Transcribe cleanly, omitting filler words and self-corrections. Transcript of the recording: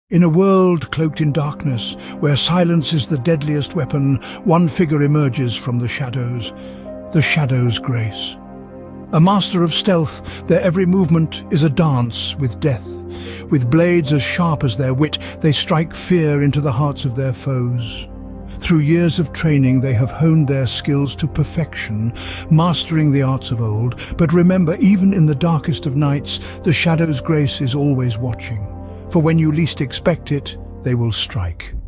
In a world cloaked in darkness, where silence is the deadliest weapon, one figure emerges from the Shadow's grace. A master of stealth, their every movement is a dance with death. With blades as sharp as their wit, they strike fear into the hearts of their foes. Through years of training, they have honed their skills to perfection, mastering the arts of old. But remember, even in the darkest of nights, the Shadow's grace is always watching. For when you least expect it, they will strike.